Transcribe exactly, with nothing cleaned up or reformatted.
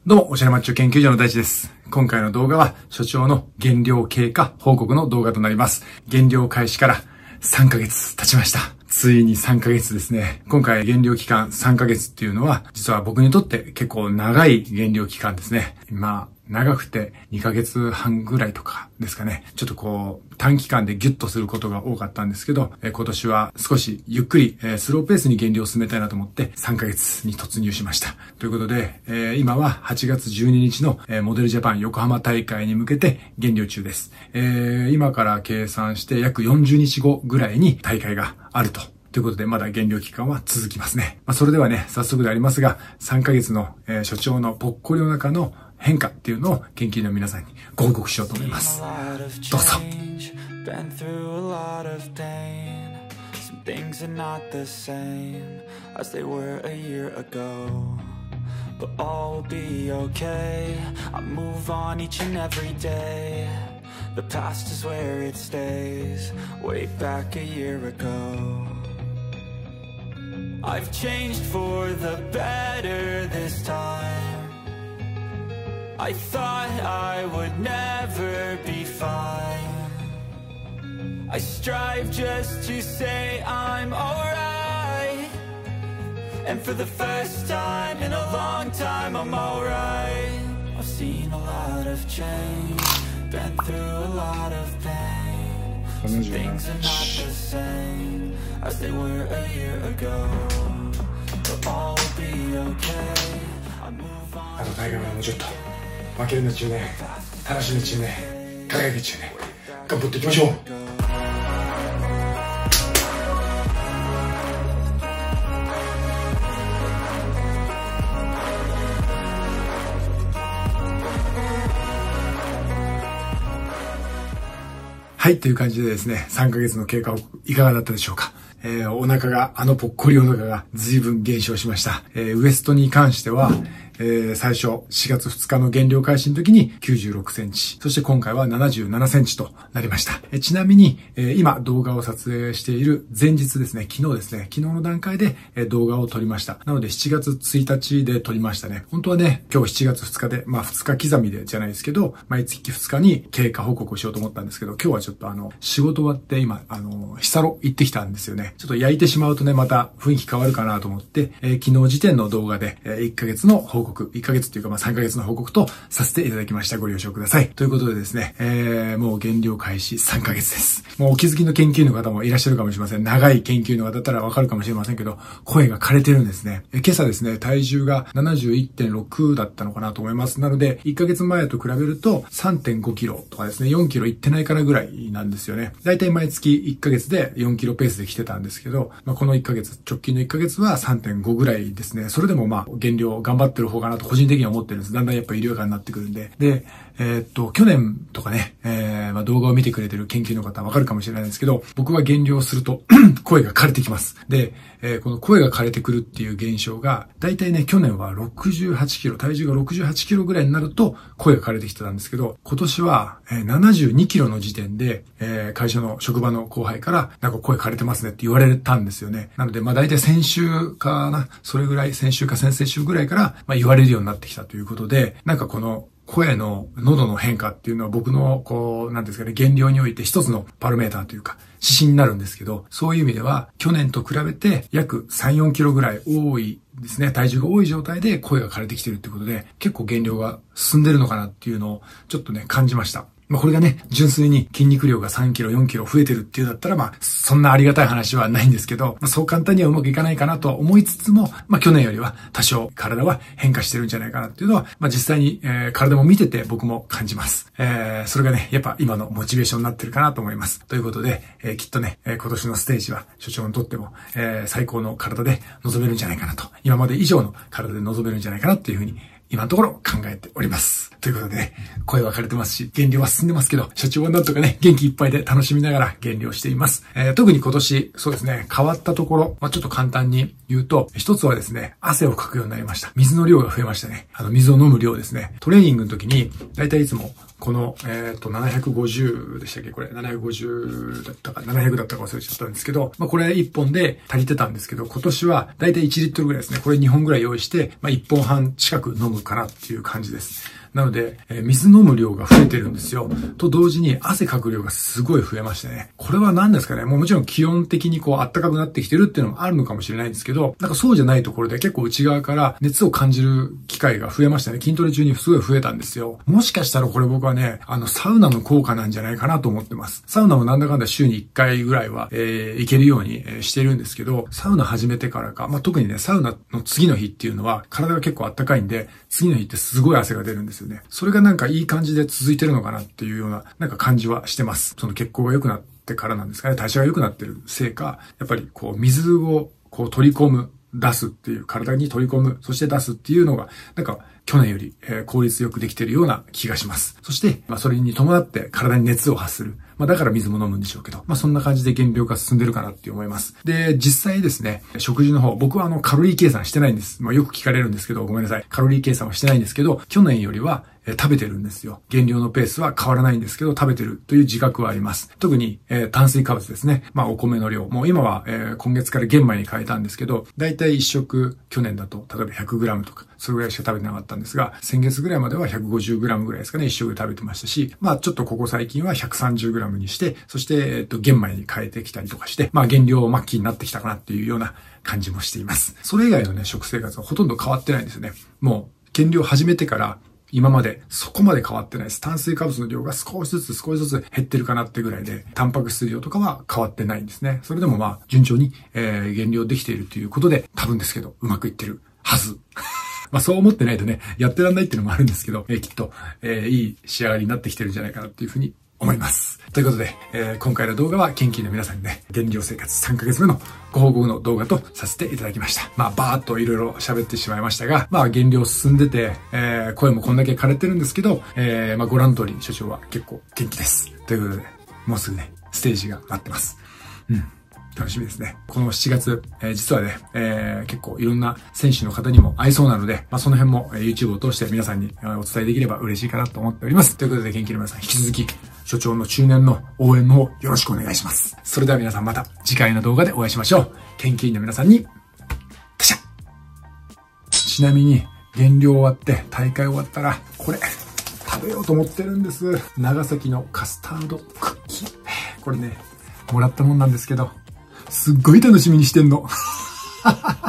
どうも、おしゃれマッチョ研究所の大地です。今回の動画は、所長の減量経過報告の動画となります。減量開始からさんかげつ経ちました。ついにさんかげつですね。今回減量期間さんかげつっていうのは、実は僕にとって結構長い減量期間ですね。まあ、長くてにかげつはんぐらいとかですかね。ちょっとこう、短期間でギュッとすることが多かったんですけど、え今年は少しゆっくり、えスローペースに減量を進めたいなと思ってさんかげつに突入しました。ということで、えー、今ははちがつじゅうににちの、えー、モデルジャパン横浜大会に向けて減量中です。えー、今から計算して約よんじゅうにちごぐらいに大会があると。ということで、まだ減量期間は続きますね。まあ、それではね、早速でありますが、さんかげつの、えー、所長のぽっこりお腹の変化っていうのを研究の皆さんにご報告しようと思います。どうぞ。 I've changed for the better this time. I thought I would never be fine. I strive just to say I'm alright. And for the first time in a long time I'm alright. I've seen a lot of change, been through a lot of pain. Some things are not the same as they were a year ago, but all will be okay. I move on. あの大会までもうちょっと負けるの中ね、楽しみ中ね、輝き中ね、頑張っていきましょう。はい、という感じでですね、さんかげつの経過をいかがだったでしょうか。えー、お腹が、あのぽっこりお腹が随分減少しました。えー、ウエストに関しては、えー、最初しがつふつかの減量開始の時にきゅうじゅうろくセンチ、そして今回はななじゅうななセンチとなりました。えー、ちなみに、えー、今動画を撮影している前日ですね、昨日ですね、昨日の段階で、えー、動画を撮りました。なのでしちがつついたちで撮りましたね。本当はね、今日しちがつふつかで、まあふつか刻みでじゃないですけど、毎月ふつかに経過報告をしようと思ったんですけど、今日はちょっとあの、仕事終わって今、あの、ヒサロ行ってきたんですよね。ちょっと焼いてしまうとね、また雰囲気変わるかなと思って、えー、昨日時点の動画で、えー、いっかげつの報告、いっかげつっていうかまあさんかげつの報告とさせていただきました。ご了承ください。ということでですね、えー、もう減量開始さんかげつです。もうお気づきの研究員の方もいらっしゃるかもしれません。長い研究員の方だったらわかるかもしれませんけど、声が枯れてるんですね。え今朝ですね、体重が ななじゅういってんろく だったのかなと思います。なので、いっかげつまえと比べると さんてんごキロとかですね、よんキロいってないからぐらいなんですよね。だいたい毎月いっかげつでよんキロペースで来てたんですけど、まあ、このいっかげつ、直近のいっかげつは さんてんご ぐらいですね。それでもまあ、減量頑張ってる方かなと個人的には思ってるんです。だんだんやっぱ医療化になってくるんで。で、えー、っと、去年とかね、えー、まあ動画を見てくれてる研究の方はわかるかもしれないんですけど、僕は減量すると声が枯れてきます。で、えー、この声が枯れてくるっていう現象が、だいたいね、去年はろくじゅうはちキロ、体重がろくじゅうはちキロぐらいになると声が枯れてきてたんですけど、今年は、えー、ななじゅうにキロの時点で、えー、会社の職場の後輩から、なんか声枯れてますねって言われたんですよね。なので、まあ大体先週かな、それぐらい、先週か先々週ぐらいから、まあ言われるようになってきたということで、なんかこの、声の喉の変化っていうのは僕のこう、なんですかね、減量において一つのパラメーターというか指針になるんですけど、そういう意味では去年と比べて約さん、よんキロぐらい多いですね、体重が多い状態で声が枯れてきてるってことで、結構減量が進んでるのかなっていうのをちょっとね、感じました。まあこれがね、純粋に筋肉量がさんキロ、よんキロ増えてるっていうだったら、まあ、そんなありがたい話はないんですけど、まあそう簡単にはうまくいかないかなとは思いつつも、まあ去年よりは多少体は変化してるんじゃないかなっていうのは、まあ実際に、えー、体も見てて僕も感じます。えー、それがね、やっぱ今のモチベーションになってるかなと思います。ということで、えー、きっとね、えー、今年のステージは所長にとっても、えー、最高の体で臨めるんじゃないかなと、今まで以上の体で臨めるんじゃないかなっていうふうに、今のところ考えております。ということでね、声は枯れてますし、減量は進んでますけど、所長はなんとかね、元気いっぱいで楽しみながら減量しています。えー、特に今年、そうですね、変わったところ、まあ、ちょっと簡単に言うと、一つはですね、汗をかくようになりました。水の量が増えましたね。あの、水を飲む量ですね。トレーニングの時に、だいたいいつもこの、えっと、ななひゃくごじゅうでしたっけこれ、ななひゃくごじゅうだったか、ななひゃくだったか忘れちゃったんですけど、まあこれいっぽんで足りてたんですけど、今年はだいたいいちリットルぐらいですね。これにほんぐらい用意して、まあいっぽんはん近く飲むかなっていう感じです。なので、えー、水飲む量が増えてるんですよ。と同時に汗かく量がすごい増えましてね。これは何ですかね。もうもちろん気温的にこう暖かくなってきてるっていうのもあるのかもしれないんですけど、なんかそうじゃないところで結構内側から熱を感じる機会が増えましたね。筋トレ中にすごい増えたんですよ。もしかしたらこれ僕はね、あのサウナの効果なんじゃないかなと思ってます。サウナもなんだかんだ週にいっかいぐらいは、えー、行けるようにしてるんですけど、サウナ始めてからか、まあ、特にね、サウナの次の日っていうのは体が結構暖かいんで、次の日ってすごい汗が出るんですよね。それがなんかいい感じで続いてるのかなっていうような、なんか感じはしてます。その血行が良くなってからなんですかね。代謝が良くなってるせいか、やっぱりこう水をこう取り込む、出すっていう、体に取り込む、そして出すっていうのが、なんか去年より効率よくできているような気がします。そして、まあそれに伴って体に熱を発する。まあだから水も飲むんでしょうけど、まあそんな感じで減量が進んでるかなって思います。で、実際ですね、食事の方、僕はあのカロリー計算してないんです。まあよく聞かれるんですけど、ごめんなさい。カロリー計算はしてないんですけど、去年よりはえ食べてるんですよ。減量のペースは変わらないんですけど、食べてるという自覚はあります。特に、えー、炭水化物ですね。まあお米の量。もう今は、えー、今月から玄米に変えたんですけど、だいたい一食、去年だと、例えば ひゃくグラム とか、それぐらいしか食べてなかったんですが、先月ぐらいまでは ひゃくごじゅうグラム ぐらいですかね、一食で食べてましたし、まあちょっとここ最近は ひゃくさんじゅうグラム にして、そして、えっと、玄米に変えてきたりとかして、まあ減量末期になってきたかなっていうような感じもしています。それ以外のね、食生活はほとんど変わってないんですよね。もう、減量始めてから、今までそこまで変わってないです。炭水化物の量が少しずつ少しずつ減ってるかなってぐらいで、タンパク質量とかは変わってないんですね。それでもまあ、順調に、えー、減量できているということで、多分ですけど、うまくいってるはず。まあそう思ってないとね、やってらんないっていうのもあるんですけど、えー、きっと、えー、いい仕上がりになってきてるんじゃないかなっていうふうに思います。ということで、えー、今回の動画は研究の皆さんにね、減量生活さんかげつめのご報告の動画とさせていただきました。まあ、バーっといろいろ喋ってしまいましたが、まあ、減量進んでて、えー、声もこんだけ枯れてるんですけど、えー、まあ、ご覧の通り、所長は結構元気です。ということで、もうすぐね、ステージが待ってます。うん。楽しみですね。このしちがつ、えー、実はね、えー、結構いろんな選手の方にも会いそうなので、まあ、その辺も YouTube を通して皆さんにお伝えできれば嬉しいかなと思っております。ということで、元気の皆さん、引き続き、所長の中年の応援の方よろしくお願いします。それでは皆さんまた次回の動画でお会いしましょう。研究員の皆さんに、たしゃ。ちなみに、減量終わって大会終わったら、これ、食べようと思ってるんです。長崎のカスタードクッキー。これね、もらったもんなんですけど、すっごい楽しみにしてんの。